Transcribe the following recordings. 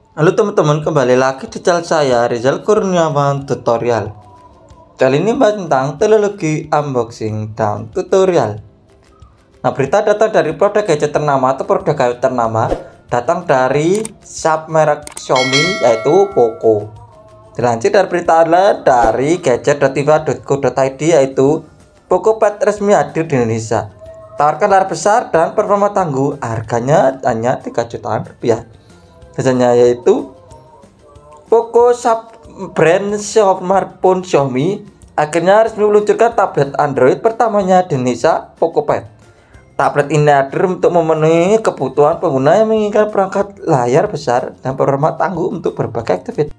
Halo teman-teman, kembali lagi di channel saya Rizal Kurniawan Tutorial. Kali ini bahas tentang teknologi unboxing dan tutorial. Nah, berita datang dari produk gadget ternama atau produk gadget ternama datang dari sub merek Xiaomi yaitu Poco. Dilansir dari berita online dari gadget.viva.co.id yaitu Poco Pad resmi hadir di Indonesia. Tawarkan layar besar dan performa tangguh, harganya hanya 3 jutaan rupiah. Desainnya yaitu Poco sub brand smartphone Xiaomi akhirnya resmi meluncurkan tablet Android pertamanya di Indonesia, Poco Pad. Tablet ini hadir untuk memenuhi kebutuhan pengguna yang menginginkan perangkat layar besar dan performa tangguh untuk berbagai aktivitas.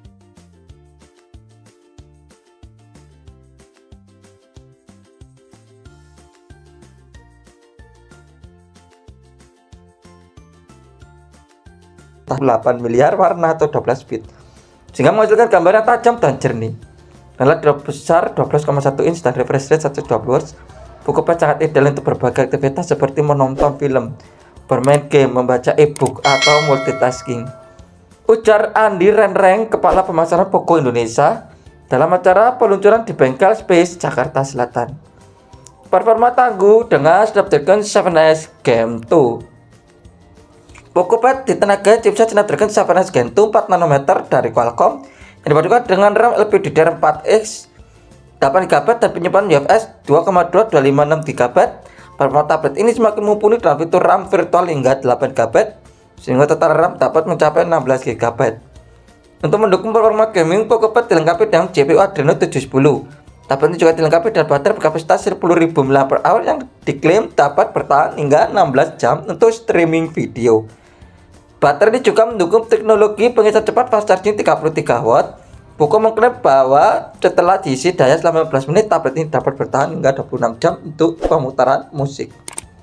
Entah 8 miliar warna atau 12 bit, sehingga menghasilkan gambar yang tajam dan jernih. Dengan layar besar 12,1 inch dan refresh rate 120 Hz, Poco Pad sangat ideal untuk berbagai aktivitas seperti menonton film, bermain game, membaca e-book, atau multitasking. Ujar Andi Renreng, Kepala Pemasaran Poco Indonesia, dalam acara peluncuran di Bengkel Space, Jakarta Selatan. Performa tangguh dengan Snapdragon 7S Gen 2. Poco Pad ditenagai chipset Snapdragon 7S Gen 2 4 nanometer dari Qualcomm yang dipadukan dengan RAM LPDDR4X 8GB dan penyimpanan UFS 2,256 GB. Performa tablet ini semakin mumpuni dengan fitur RAM virtual hingga 8GB sehingga total RAM dapat mencapai 16 GB. Untuk mendukung performa gaming, Poco Pad dilengkapi dengan GPU Adreno 710. Tablet ini juga dilengkapi dengan baterai berkapasitas 10.000 mAh yang diklaim dapat bertahan hingga 16 jam untuk streaming video. Baterai ini juga mendukung teknologi pengisian cepat fast charging 33 watt. Poco mengklaim bahwa setelah diisi daya selama 15 menit, tablet ini dapat bertahan hingga 26 jam untuk pemutaran musik.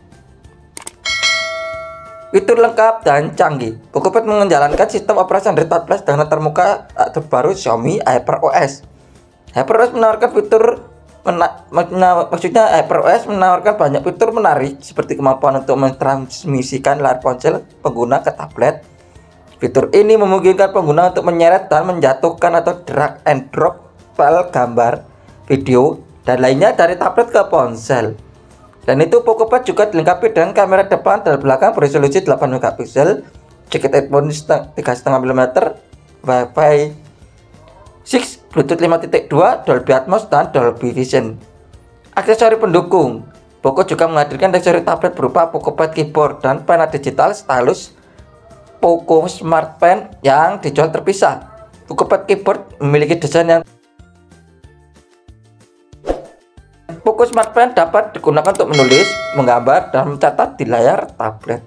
Fitur lengkap dan canggih, Poco Pad menjalankan sistem operasi Android 14 dengan termuka terbaru Xiaomi HyperOS. HyperOS menawarkan fitur HyperOS menawarkan banyak fitur menarik seperti kemampuan untuk mentransmisikan layar ponsel pengguna ke tablet. Fitur ini memungkinkan pengguna untuk menyeret dan menjatuhkan atau drag and drop file gambar, video, dan lainnya dari tablet ke ponsel. Dan itu Poco Pad juga dilengkapi dengan kamera depan dan belakang beresolusi 8 MP, jaket headphone 3,5 mm, Wi-Fi 6, Bluetooth 5.2, Dolby Atmos, dan Dolby Vision. Aksesori pendukung, Poco juga menghadirkan aksesori tablet berupa Poco Pad keyboard dan pena digital stylus Poco Smart Pen yang dijual terpisah. Poco Pad keyboard memiliki desain yang Poco Smart Pen dapat digunakan untuk menulis, menggambar, dan mencatat di layar tablet.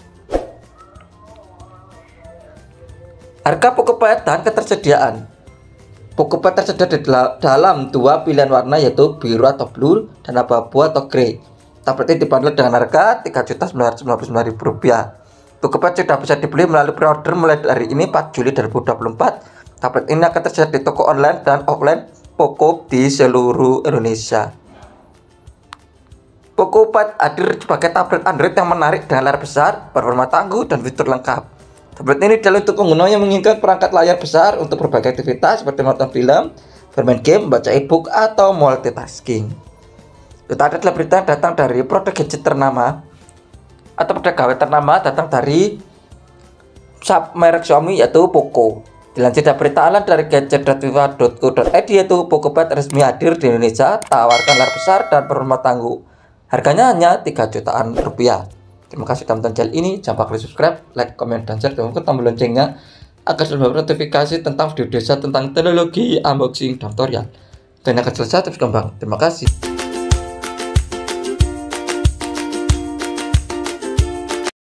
Harga Poco Pad dan ketersediaan. Poco Pad tersedia di dalam dua pilihan warna yaitu biru atau blue dan abu-abu atau grey. Tablet ini dibanderol dengan harga Rp3.999.000. Poco Pad sudah bisa dibeli melalui pre-order mulai dari ini 4 Juli 2024. Tablet ini akan tersedia di toko online dan offline Poco di seluruh Indonesia. Poco Pad hadir sebagai tablet Android yang menarik dengan layar besar, performa tangguh, dan fitur lengkap. Tablet ini ideal untuk pengguna yang menginginkan perangkat layar besar untuk berbagai aktivitas seperti menonton film, bermain game, membaca e-book, atau multitasking. Itu adalah berita yang datang dari produk gadget ternama atau produk gawai ternama datang dari sub merek Xiaomi yaitu Poco. Dilansir dari berita online dari gadget.viva.co.id yaitu Poco Pad resmi hadir di Indonesia, tawarkan layar besar dan performa tangguh. Harganya hanya 3 jutaan rupiah. Terima kasih telah menonton channel ini. Jangan lupa klik subscribe, like, komen, dan share. Dan tombol loncengnya agar selalu mendapat notifikasi tentang video desa tentang teknologi unboxing dan tutorial. Dan akan selesai terus kembang. Terima kasih.